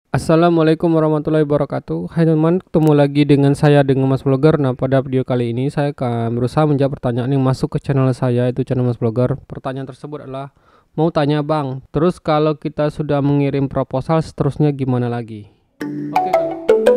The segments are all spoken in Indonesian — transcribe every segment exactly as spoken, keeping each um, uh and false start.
Assalamualaikum warahmatullahi wabarakatuh. Hai teman-teman, ketemu lagi dengan saya dengan Mas Vlogger. Nah, pada video kali ini saya akan berusaha menjawab pertanyaan yang masuk ke channel saya, itu channel Mas Vlogger. Pertanyaan tersebut adalah, mau tanya Bang, terus kalau kita sudah mengirim proposal seterusnya gimana lagi? Oke, kalau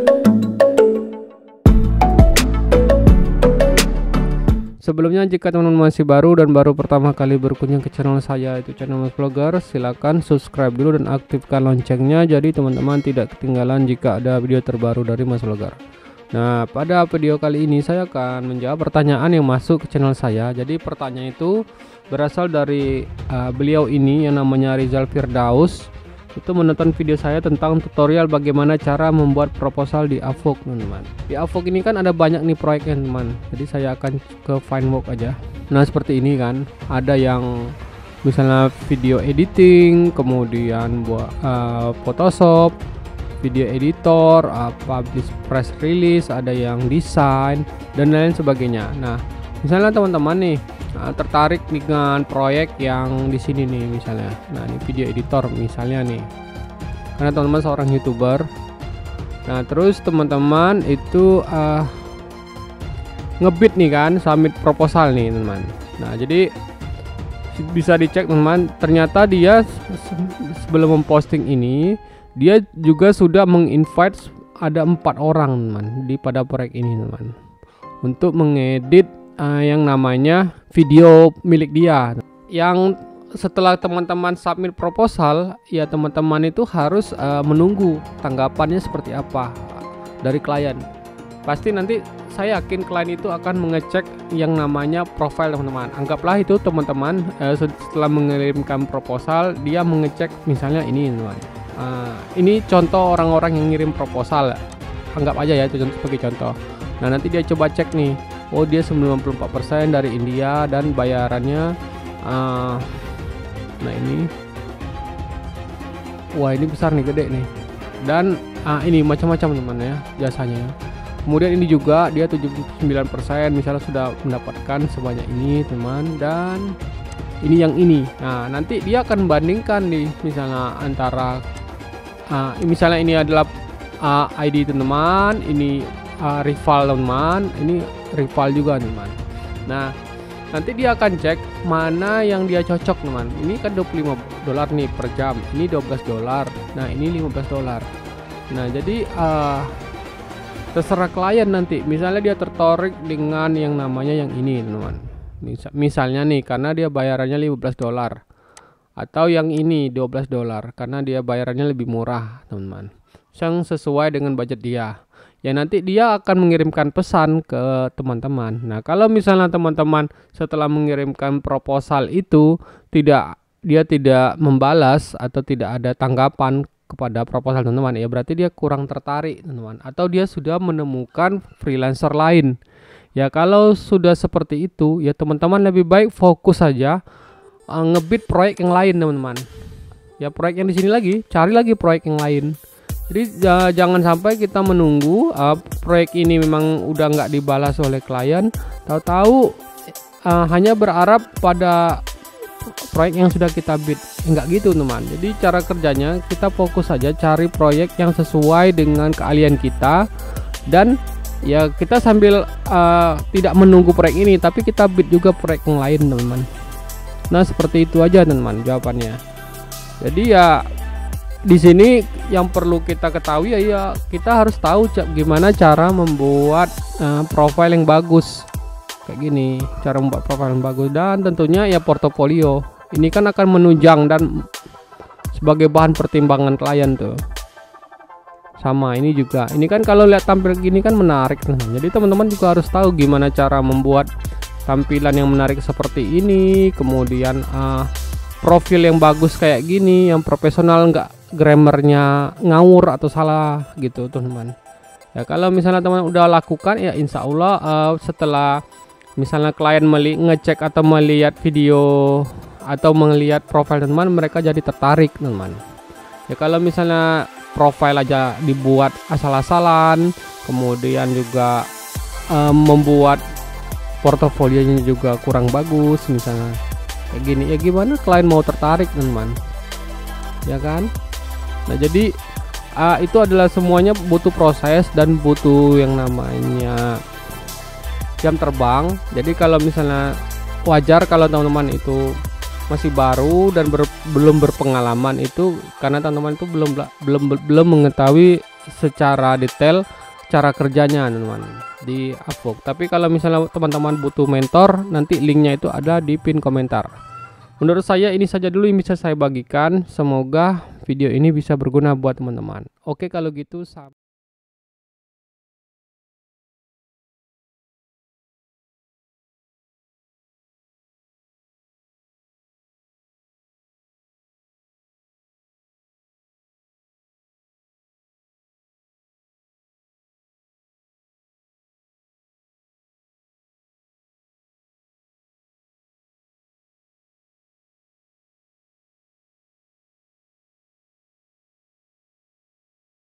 Sebelumnya, jika teman-teman masih baru dan baru pertama kali berkunjung ke channel saya, itu channel Mas Vlogger, silakan subscribe dulu dan aktifkan loncengnya, jadi teman-teman tidak ketinggalan jika ada video terbaru dari Mas Vlogger. Nah, pada video kali ini saya akan menjawab pertanyaan yang masuk ke channel saya. Jadi pertanyaan itu berasal dari uh, beliau ini yang namanya Rizal Firdaus. Itu menonton video saya tentang tutorial bagaimana cara membuat proposal di Avok, teman-teman. Di Avok ini kan ada banyak nih proyeknya, teman. Jadi saya akan ke Finework aja. Nah, seperti ini kan, ada yang misalnya video editing, kemudian buat uh, Photoshop, video editor, uh, publish press release, ada yang desain dan lain sebagainya. Nah, misalnya teman-teman nih Nah, tertarik dengan proyek yang di sini nih misalnya. Nah, ini video editor misalnya nih. Karena teman-teman seorang YouTuber. Nah, terus teman-teman itu uh, ngebit nih kan, submit proposal nih, teman-teman. Nah, jadi bisa dicek, teman-teman. Ternyata dia sebelum memposting ini, dia juga sudah menginvite ada empat orang, teman, di pada proyek ini, teman, untuk mengedit Uh, yang namanya video milik dia. Yang setelah teman-teman submit proposal, ya teman-teman itu harus uh, menunggu tanggapannya seperti apa dari klien. Pasti nanti saya yakin klien itu akan mengecek yang namanya profile, teman-teman. Anggaplah itu teman-teman uh, setelah mengirimkan proposal, dia mengecek misalnya ini, teman. Uh, ini contoh orang-orang yang ngirim proposal. Anggap aja ya itu sebagai contoh. Nah, nanti dia coba cek nih. Oh, dia sembilan puluh empat persen dari India dan bayarannya uh, nah ini, wah ini besar nih, gede nih, dan uh, ini macam-macam teman ya jasanya. Kemudian ini juga dia tujuh puluh sembilan persen misalnya sudah mendapatkan sebanyak ini, teman, dan ini yang ini. Nah, nanti dia akan bandingkan nih misalnya antara uh, misalnya ini adalah uh, I D teman, ini uh, rival teman, ini rival juga, teman. Nah, nanti dia akan cek mana yang dia cocok, teman. Ini kan dua puluh lima dolar nih per jam, ini dua belas dolar, nah ini lima belas dolar. Nah, jadi uh, terserah klien nanti. Misalnya dia tertarik dengan yang namanya yang ini, teman. Misal, misalnya nih karena dia bayarannya lima belas dolar, atau yang ini dua belas dolar karena dia bayarannya lebih murah, teman-teman, yang sesuai dengan budget dia. Ya, nanti dia akan mengirimkan pesan ke teman-teman. Nah, kalau misalnya teman-teman setelah mengirimkan proposal itu tidak dia tidak membalas atau tidak ada tanggapan kepada proposal teman-teman, ya berarti dia kurang tertarik, teman-teman, atau dia sudah menemukan freelancer lain. Ya, kalau sudah seperti itu, ya teman-teman lebih baik fokus saja uh, ngebit proyek yang lain, teman-teman. Ya, proyek yang di sini lagi, cari lagi proyek yang lain. Jadi uh, jangan sampai kita menunggu uh, proyek ini memang udah nggak dibalas oleh klien, tahu-tahu uh, hanya berharap pada proyek yang sudah kita bid. Enggak gitu, teman. Jadi cara kerjanya kita fokus saja cari proyek yang sesuai dengan keahlian kita, dan ya kita sambil uh, tidak menunggu proyek ini, tapi kita bid juga proyek yang lain, teman. Nah, seperti itu aja, teman, jawabannya. Jadi ya di sini yang perlu kita ketahui ya, ya kita harus tahu gimana cara membuat uh, profile yang bagus kayak gini, cara membuat profile yang bagus, dan tentunya ya portofolio ini kan akan menunjang dan sebagai bahan pertimbangan klien tuh. Sama ini juga, ini kan kalau lihat tampil gini kan menarik, teman. Jadi teman-teman juga harus tahu gimana cara membuat tampilan yang menarik seperti ini, kemudian uh, profil yang bagus kayak gini, yang profesional, nggak grammarnya ngawur atau salah gitu, teman. Ya, kalau misalnya teman udah lakukan, ya insya Allah uh, setelah misalnya klien meli ngecek atau melihat video atau melihat profil teman, mereka jadi tertarik, teman. Ya, kalau misalnya profil aja dibuat asal-asalan, kemudian juga uh, membuat portofolionya juga kurang bagus misalnya kayak gini, ya gimana klien mau tertarik, teman, ya kan? Nah, jadi uh, itu adalah semuanya butuh proses dan butuh yang namanya jam terbang. Jadi kalau misalnya wajar kalau teman-teman itu masih baru dan ber, belum berpengalaman, itu karena teman-teman itu belum belum belum mengetahui secara detail cara kerjanya teman-teman di Upwork. Tapi kalau misalnya teman-teman butuh mentor, nanti linknya itu ada di pin komentar. Menurut saya ini saja dulu yang bisa saya bagikan. Semoga video ini bisa berguna buat teman-teman. Oke kalau gitu sampai